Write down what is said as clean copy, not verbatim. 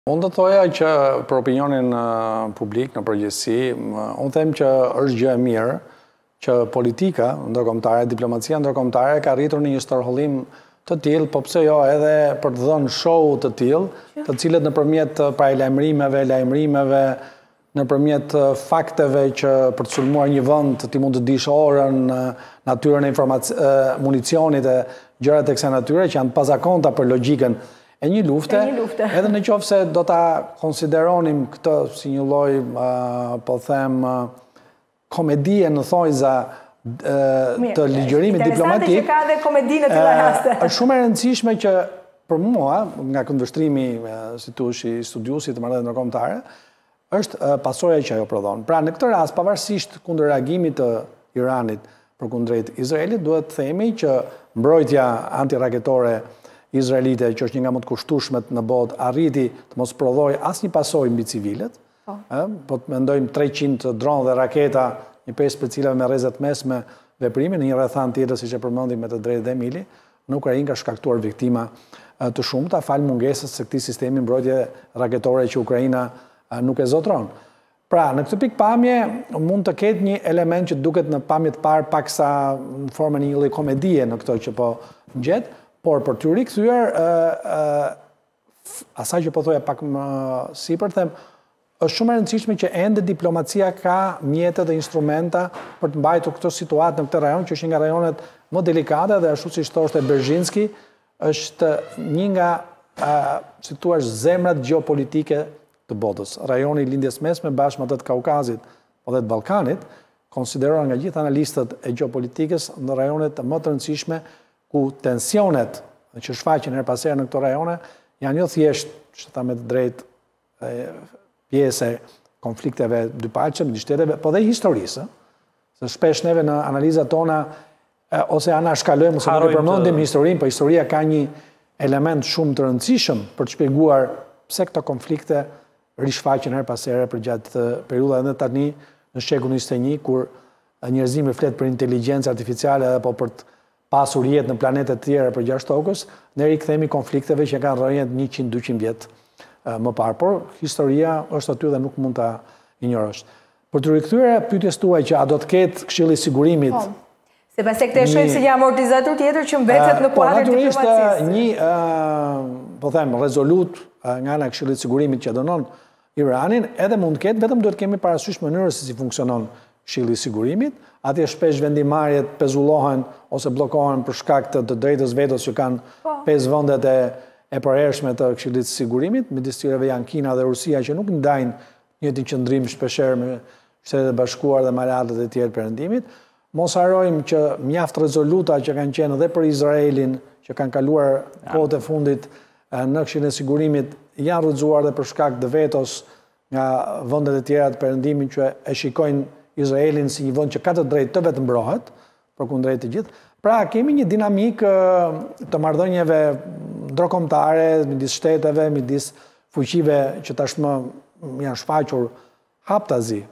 Unë do thoja që për opinionin publik në përgjithësi, unë them që është gjë e mirë që politika ndërkombëtare, diplomacia ndërkombëtare ka arritur në një stërhollim të tillë, po pse jo edhe për të dhënë show të tillë, të cilët nëpërmjet lajmërimeve, nëpërmjet fakteve që për të sulmuar një vend ti mund të dish orën, natyrën e municionit e gjërat e kësaj natyre që janë pazakonta për logjikën e një lufte, edhe në qoftë se do ta konsideronim këtë si një lloj, po them, komedie në thojza të ligjërimit diplomatik. Interesante që ka edhe komedi në të raste. Është shumë e rëndësishme që për mua, nga këndvështrimi si thuaç i studiusit të marrëdhënieve ndërkombëtare, është pasoja që ajo prodhon. Pra në këtë rast, pavarësisht kundër reagimit të Iranit përkundrejt Izraelit, duhet të themi që mbrojtja antiraketore izraelite, që është një nga më të kushtueshmet në botë, arriti të mos prodhojë asnjë pasojë mbi civilet. Po të mendojmë 300 dronë dhe raketa, një pesë për cilave me rrezet mesme veprimi, në një rrethan tjetër siç e përmendim me të drejtë dhe Emili, në Ukrainë ka shkaktuar viktima të shumta fal mungesës së këtij sistemi mbrojtje raketore që Ukraina nuk e zotron. Pra, në këtë pikpamje mund të ketë një element që duket në pamje të parë paksa në formën e një lloj komedie në këto që po ngjet, por për të rikthyer asaj që po thoja pak më sipër, them, është shumë e rëndësishme që ende diplomacia ka mjete dhe instrumenta për të mbajtur këtë situatë në këtë rajon, që është një nga rajonet më delikate dhe ashtu siç thoshte Berzhinski, është një nga, si thua, zemrat gjeopolitike të botës. Rajoni i lindjes mesme bashkë me atë të Kaukazit dhe të Ballkanit, konsiderohen nga gjithë analistët e gjeopolitikës në rajonet më të rëndësishme ku tensionet që shfaqen her pas here në këto rajone janë jo thjesht, që ta me të drejtë, pjesë e konflikteve dypaqe midis shteteve, po dhe historisë. Se shpesh neve në analizat tona ose anashkalojmë ose nuk e përmendim historinë, po historia ka një element shumë të rëndësishëm për të shpjeguar pse këto konflikte rishfaqen her pas here përgjatë periudha edhe tani në shekullin 21, kur njerëzimi flet për inteligjencë artificiale apo për të pasur jetë në planetet tjera për jashtë tokës, ne rikthehemi konflikteve që kanë rrënjët 100-200 vjet më parë, por historia është aty dhe nuk mund ta injorosh. Për të rikthyer pyetjes tuaj që a do të ketë Këshilli i Sigurimit. Sepse këtë shohim si një amortizator tjetër që mbetet në kuadër diplomacisë. Natyrisht një, po them, rezolut nga ana e Këshillit të Sigurimit që dënon Iranin, edhe mund të ketë, vetëm duhet kemi parasysh mënyrën se si funksionon Këshilli i Sigurimit. Atje shpesh vendimarrjet pezullohen ose bllokohen për shkak të drejtës vetos që kanë 5 vendet e përhershme të Këshillit të Sigurimit, midis tyre janë Kina dhe Rusia që nuk ndajnë njëjtin qëndrim shpeshherë me Shtetet e Bashkuara dhe malatët e tjerë perëndimit. Mos harrojmë që mjaft rezoluta që kanë qenë edhe për Izraelin, që kanë kaluar kohët e fundit në Këshillin e Sigurimit, janë rrëzuar dhe për shkak të vetos nga vendet e tjera të perëndimit që e shikojnë Izraelin si një vend që ka të drejtë të vetë mbrohet, përkundrejt të gjithë. Pra, kemi një dinamik të marrëdhënieve ndërkombëtare midis shteteve, midis fuqive që tashmë janë shfaqur haptazi